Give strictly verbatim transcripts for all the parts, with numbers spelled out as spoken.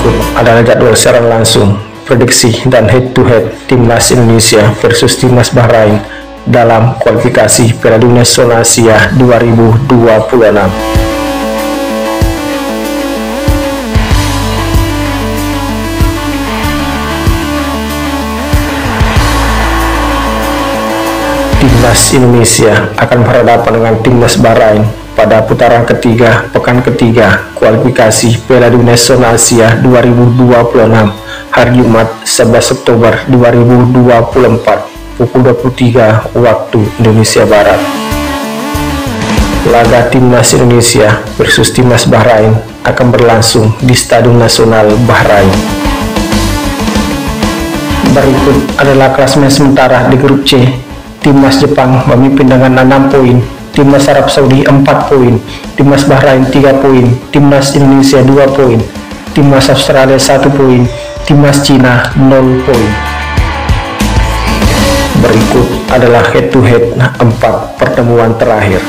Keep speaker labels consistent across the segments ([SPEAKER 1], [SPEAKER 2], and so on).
[SPEAKER 1] Berikut adalah jadwal secara langsung, prediksi dan head to head timnas Indonesia versus timnas Bahrain dalam kualifikasi Piala Dunia Zona Asia dua ribu dua puluh enam. Timnas Indonesia akan berhadapan dengan timnas Bahrain pada putaran ketiga pekan ketiga kualifikasi Piala Dunia Zona Asia dua ribu dua puluh enam hari Jumat sebelas Oktober dua ribu dua puluh empat pukul dua puluh tiga waktu Indonesia Barat. Laga timnas Indonesia versus timnas Bahrain akan berlangsung di Stadion Nasional Bahrain. Berikut adalah klasemen sementara di grup C. Timnas Jepang memimpin dengan enam poin, timnas Arab Saudi empat poin, timnas Bahrain tiga poin, timnas Indonesia dua poin, timnas Australia satu poin, timnas Cina nol poin. Berikut adalah head to head empat pertemuan terakhir.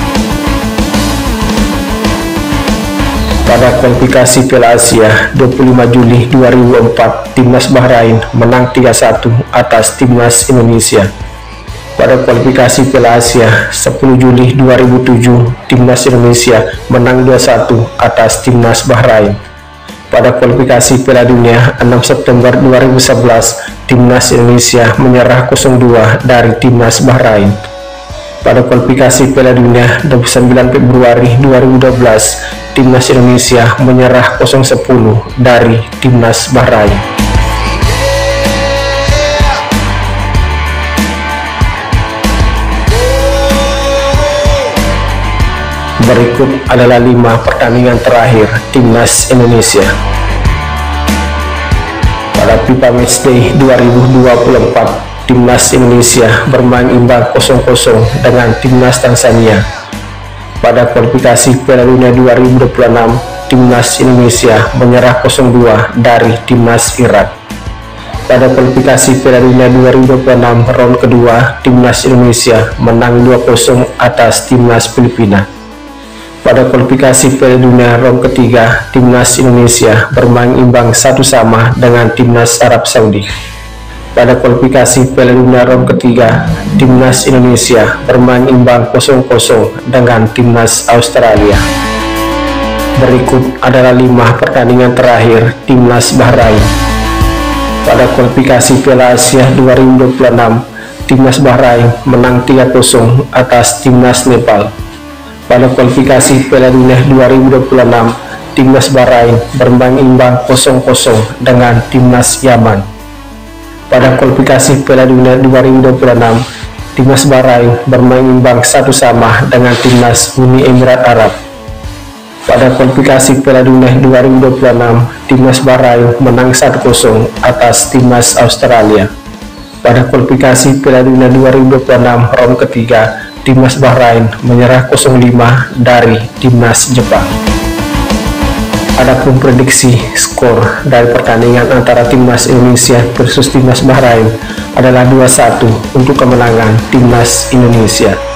[SPEAKER 1] Pada kualifikasi Piala Asia dua puluh lima Juli dua ribu empat, timnas Bahrain menang tiga satu atas timnas Indonesia. Pada kualifikasi Piala Asia sepuluh Juli dua ribu tujuh, timnas Indonesia menang dua satu atas timnas Bahrain. Pada kualifikasi Piala Dunia enam September dua ribu sebelas, timnas Indonesia menyerah nol dua dari timnas Bahrain. Pada kualifikasi Piala Dunia dua puluh sembilan Februari dua ribu dua belas, timnas Indonesia menyerah nol sepuluh dari timnas Bahrain. Berikut adalah lima pertandingan terakhir timnas Indonesia. Pada FIFA Matchday dua ribu dua puluh empat, timnas Indonesia bermain imbang nol nol dengan timnas Tanzania. Pada kualifikasi Piala Dunia dua ribu dua puluh enam, timnas Indonesia menyerah nol dua dari timnas Irak. Pada kualifikasi Piala Dunia dua ribu dua puluh enam round kedua, timnas Indonesia menang dua nol atas timnas Filipina. Pada kualifikasi Piala Dunia round ketiga, timnas Indonesia bermain imbang satu sama dengan timnas Arab Saudi. Pada kualifikasi Piala Dunia round ketiga, timnas Indonesia bermain imbang nol nol dengan timnas Australia. Berikut adalah lima pertandingan terakhir timnas Bahrain. Pada kualifikasi Piala Asia dua ribu dua puluh enam, timnas Bahrain menang tiga nol atas timnas Nepal. Pada kualifikasi Piala Dunia dua ribu dua puluh enam, timnas Bahrain bermain imbang nol nol dengan timnas Yaman. Pada kualifikasi Piala Dunia dua ribu dua puluh enam, timnas Bahrain bermain imbang satu sama dengan timnas Uni Emirat Arab. Pada kualifikasi Piala Dunia dua ribu dua puluh enam, timnas Bahrain menang satu nol atas timnas Australia. Pada kualifikasi Piala Dunia dua ribu dua puluh enam round ketiga, timnas Bahrain menyerah nol lima dari timnas Jepang. Adapun prediksi skor dari pertandingan antara timnas Indonesia versus timnas Bahrain adalah dua satu untuk kemenangan timnas Indonesia.